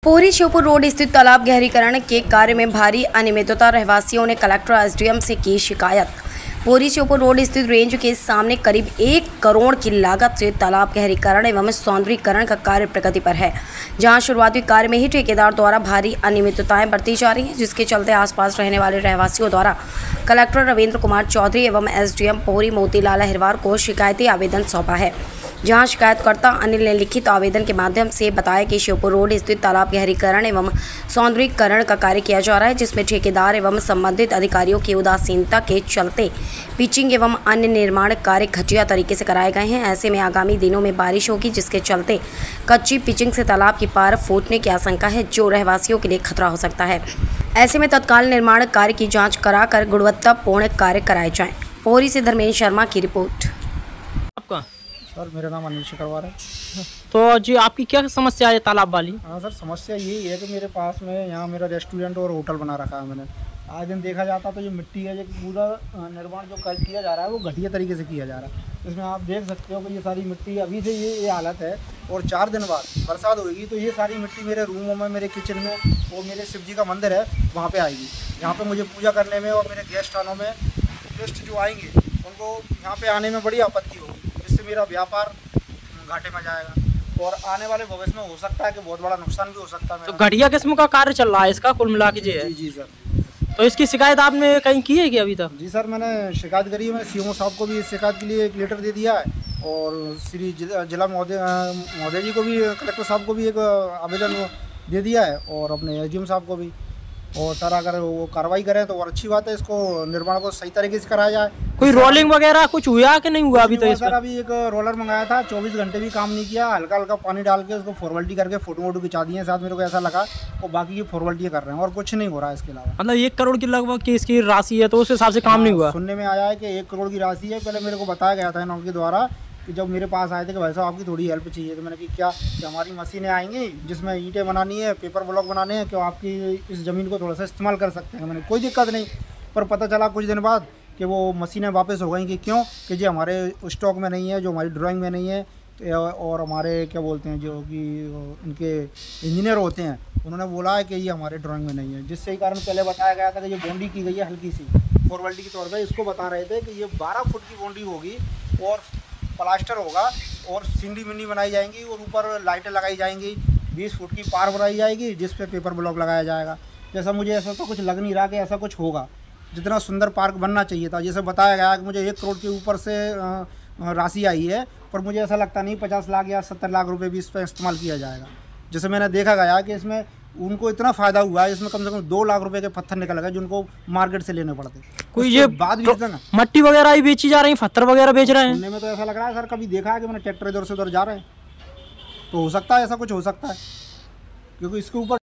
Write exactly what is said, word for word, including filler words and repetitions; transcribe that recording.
Pohri Sheopur road स्थित तालाब गहरीकरण के कार्य में भारी अनियमितता, रहवासियों ने कलेक्टर एसडीएम से की शिकायत। पोहरी श्योपुर रोड स्थित रेंज के सामने करीब एक करोड़ की लागत से तालाब गहरीकरण एवं सौंदर्यीकरण का कार्य प्रगति पर है, जहां शुरुआती कार्य में ही ठेकेदार द्वारा भारी अनियमितताएं बरती जा रही हैं, जिसके चलते आसपास रहने वाले रहवासियों द्वारा कलेक्टर रविंद्र कुमार चौधरी एवं एसडीएम पोहरी मोतीलाल अहिरवार को शिकायती आवेदन सौंपा है। जहां शिकायतकर्ता अनिल ने लिखित आवेदन के माध्यम से बताया कि श्योपुर रोड स्थित तालाब गहरीकरण एवं सौंदर्यीकरण का कार्य किया जा रहा है, जिसमें ठेकेदार एवं संबंधित अधिकारियों की उदासीनता के चलते पिचिंग एवं अन्य निर्माण कार्य घटिया तरीके से कराए गए हैं। ऐसे में आगामी दिनों में बारिश होगी, जिसके चलते कच्ची पिचिंग से तालाब की पार फूटने की आशंका है, जो रहवासियों के लिए खतरा हो सकता है। ऐसे में तत्काल निर्माण कार्य की जाँच कराकर गुणवत्तापूर्ण कार्य कराए जाएँ। पोहरी से धर्मेंद्र शर्मा की रिपोर्ट। आपका सर मेरा नाम अनिल शिकरवार है। तो जी आपकी क्या समस्या है तालाब वाली? हाँ सर, समस्या यही है कि मेरे पास में यहाँ मेरा रेस्टोरेंट और होटल बना रखा है मैंने। आज दिन देखा जाता तो ये मिट्टी है, जो पूरा निर्माण जो कर किया जा रहा है वो घटिया तरीके से किया जा रहा है। इसमें आप देख सकते हो कि ये सारी मिट्टी अभी से ये ये हालत है, और चार दिन बाद बरसात होगी तो ये सारी मिट्टी मेरे रूमों में, मेरे किचन में, और मेरे शिव जी का मंदिर है वहाँ पर आएगी। यहाँ पर मुझे पूजा करने में और मेरे गेस्ट आनों में गेस्ट जो आएंगे उनको यहाँ पर आने में बड़ी आपत्ति होगी, जिससे मेरा व्यापार घाटे में जाएगा और आने वाले भविष्य में हो सकता है कि बहुत बड़ा नुकसान भी हो सकता है। तो घटिया किस्म का कार्य चल रहा है इसका कुल मिला के? जी जी सर। तो इसकी शिकायत आपने कहीं की है कि अभी तक? जी सर, मैंने शिकायत करी है। मैंने सीएमओ साहब को भी इस शिकायत के लिए एक लेटर दे दिया है, और श्री जिला महोदय महोदय जी को भी, कलेक्टर साहब को भी एक आवेदन दे दिया है, और अपने एसडीएम साहब को भी। और सर अगर वो कार्रवाई करें तो और अच्छी बात है, इसको निर्माण को सही तरीके से कराया जाए। कोई रोलिंग वगैरह कुछ हुआ कि नहीं हुआ अभी? तो सर अभी एक रोलर मंगाया था, चौबीस घंटे भी काम नहीं किया, हल्का हल्का पानी डाल के उसको फॉर्मेलिटी करके फोटो वोटो खिंचा दिए साथ, मेरे को ऐसा लगा, और बाकी की फॉर्मेलिटी कर रहे हैं और कुछ नहीं हो रहा है इसके अलावा। मतलब एक करोड़ की लगभग की इसकी राशि है, तो उस हिसाब से काम नहीं हुआ? सुनने में आया है कि एक करोड़ की राशि है। पहले मेरे को बताया गया था इनके द्वारा कि जब मेरे पास आए थे कि भाई साहब आपकी थोड़ी हेल्प चाहिए, तो मैंने कि क्या कि हमारी मशीनें आएंगी जिसमें ईंटें बनानी है, पेपर ब्लॉक बनाने हैं, क्यों आपकी इस ज़मीन को थोड़ा सा इस्तेमाल कर सकते हैं। मैंने कोई दिक्कत नहीं, पर पता चला कुछ दिन बाद कि वो मशीनें वापस हो गई। कि क्यों? कि जी हमारे स्टॉक में नहीं है, जो हमारी ड्राइंग में नहीं है, और हमारे क्या बोलते हैं जो कि इनके इंजीनियर होते हैं, उन्होंने बोला है कि ये हमारे ड्राइंग में नहीं है, जिससे कारण पहले बताया गया था कि ये बाउंड्री की गई है हल्की सी फॉर्मेलिटी के तौर पर। इसको बता रहे थे कि ये बारह फुट की बाउंड्री होगी और प्लास्टर होगा और सीढ़ी मिंडी बनाई जाएंगी और ऊपर लाइटें लगाई जाएंगी, बीस फुट की पार बनाई जाएगी, जिस पे पेपर ब्लॉक लगाया जाएगा। जैसा मुझे ऐसा तो कुछ लग नहीं रहा कि ऐसा कुछ होगा। जितना सुंदर पार्क बनना चाहिए था, जैसे बताया गया कि मुझे एक करोड़ के ऊपर से राशि आई है, पर मुझे ऐसा लगता नहीं पचास लाख या सत्तर लाख रुपए भी इस पर इस्तेमाल किया जाएगा। जैसे मैंने देखा गया कि इसमें उनको इतना फ़ायदा हुआ है, इसमें कम से कम दो लाख रुपए के पत्थर निकल गए, जिनको मार्केट से लेने पड़ते। कोई ये बात भी तो मट्टी वगैरह ही बेची जा रही है, पत्थर वगैरह बेच रहे हैं? सुनने में तो ऐसा लग रहा है सर, कभी देखा है कि मैंने ट्रैक्टर इधर से उधर जा रहे हैं, तो हो सकता है ऐसा कुछ हो सकता है, क्योंकि इसके ऊपर